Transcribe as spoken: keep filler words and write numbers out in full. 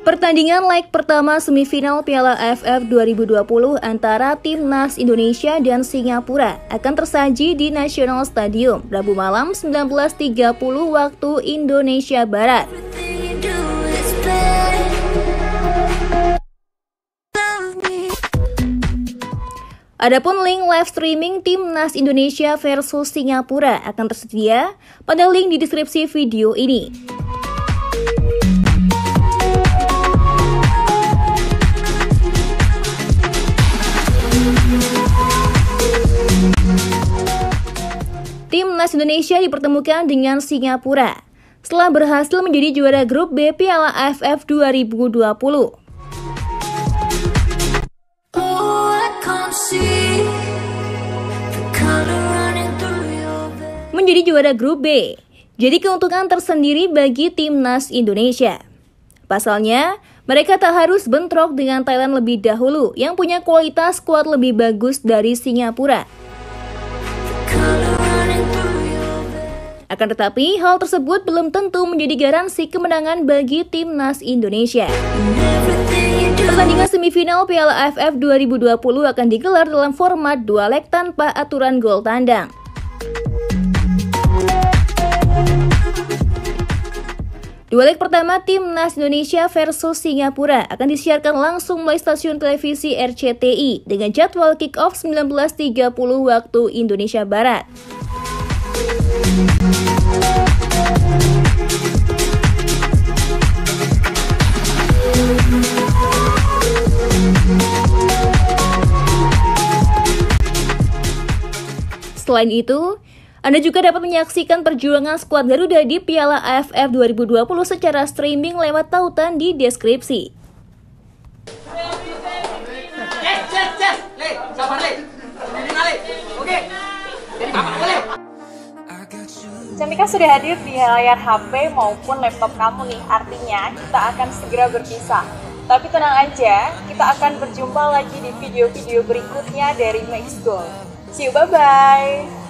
Pertandingan leg pertama semifinal Piala A F F dua ribu dua puluh antara Timnas Indonesia dan Singapura akan tersaji di National Stadium Rabu malam sembilan belas tiga puluh waktu Indonesia Barat. Adapun link live streaming Timnas Indonesia versus Singapura akan tersedia pada link di deskripsi video ini. Timnas Indonesia dipertemukan dengan Singapura setelah berhasil menjadi juara grup B Piala A F F dua ribu dua puluh. Menjadi juara grup B jadi keuntungan tersendiri bagi Timnas Indonesia. Pasalnya, mereka tak harus bentrok dengan Thailand lebih dahulu yang punya kualitas skuad lebih bagus dari Singapura. Akan tetapi, hal tersebut belum tentu menjadi garansi kemenangan bagi Timnas Indonesia. Pertandingan semifinal Piala A F F dua ribu dua puluh akan digelar dalam format dua leg tanpa aturan gol tandang. Dua leg pertama Timnas Indonesia versus Singapura akan disiarkan langsung melalui stasiun televisi R C T I dengan jadwal kick-off sembilan belas tiga puluh waktu Indonesia Barat. Selain itu, Anda juga dapat menyaksikan perjuangan skuad Garuda di Piala A F F dua ribu dua puluh secara streaming lewat tautan di deskripsi. Cantika sudah hadir di layar H P maupun laptop kamu nih, artinya kita akan segera berpisah. Tapi tenang aja, kita akan berjumpa lagi di video-video berikutnya dari Max Goal. See you, bye-bye!